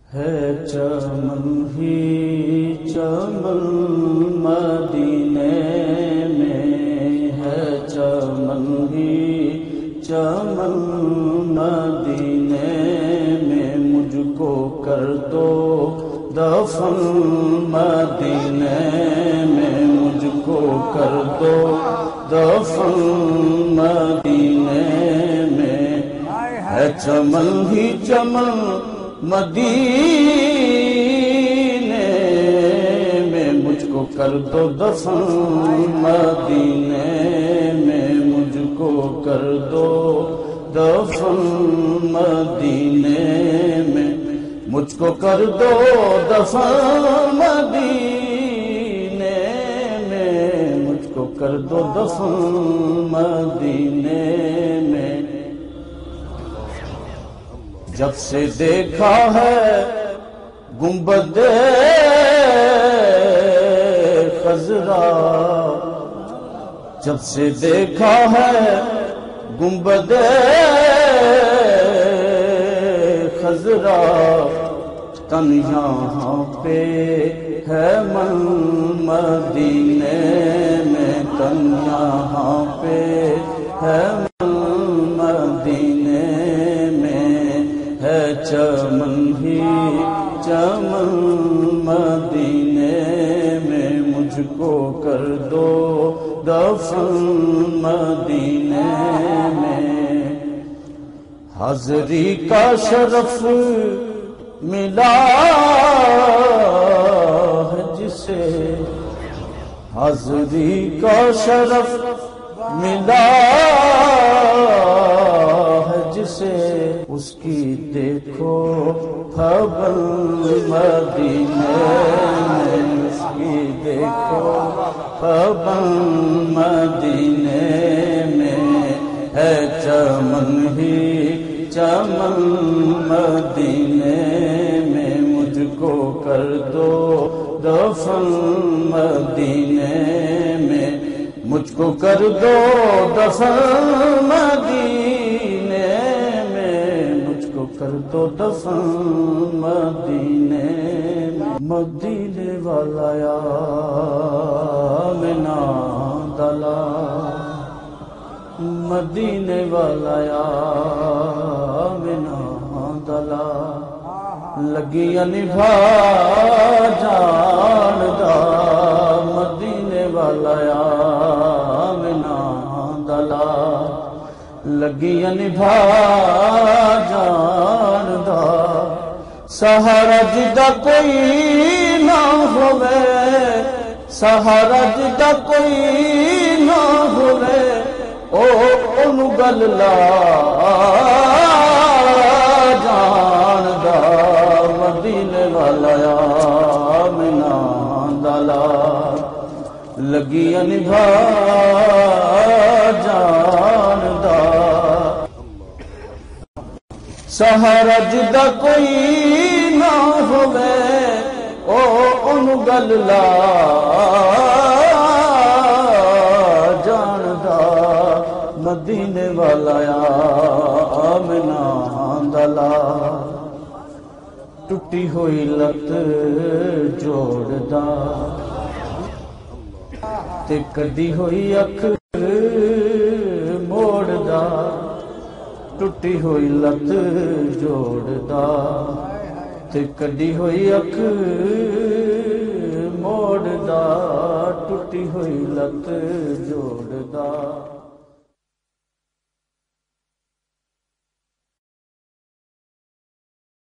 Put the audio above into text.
ہے چمن ہی چمن مدینے میں، ہے چمن ہی چمن مدینے میں، مجھ کو کر دو دفن مدینے میں، مجھ کو کر دو دفن مدینے میں، ہے چمن ہی چمن مدینے میں، مجھ کو کر دو دفن مدینے میں، مجھ کو کر دو دفن مدینے میں، مجھ کو کر دو دفن مدینے میں، مجھ کو کر دو دفن مدینے میں۔ جب سے دیکھا ہے گنبد خضرا، جب سے دیکھا ہے گنبد خضرا، تن یہاں پہ ہے من مدینے میں، تن یہاں پہ ہے من مدینے میں، ہے چمن ہی چمن مدینے میں، مجھ کو کر دو دفن مدینے میں۔ حاضری کا شرف ملا ہے جسے، حاضری کا شرف ملا ہے جسے، اس کی دیکھو خبر مدینے میں، اس کی دیکھو خبر مدینے میں، ہے چمن ہی چمن مدینے میں، مجھ کو کر دو دفن مدینے میں، مجھ کو کر دو دفن مدینے میں، مجھ کو کر دو دفن مدینے میں۔ مدینے والا یا منا دلا، مدینے والا یا منا دلا، لگیاں نبھا جان دا، مدینے والا یا منا دلا، لگیاں نبھا جان دا، سہارا جدا کوئی نہ ہوئے، سہارا جدا کوئی نہ ہوئے، او گل لا جان دا، مدینے والا یا منا دلا، لگیاں نبھا جان دا، سہارا جدا کوئی نہ ہوئے، او گل لا مدینے والا یا منا دلا، ٹوٹی ہوئی لت جوڑدا تے کڈی ہوئی اکھ موڑدا، ٹوٹی ہوئی لت جوڑدا تے کڈی ہوئی اکھ موڑدا، ٹوٹی ہوئی لت جوڑدا۔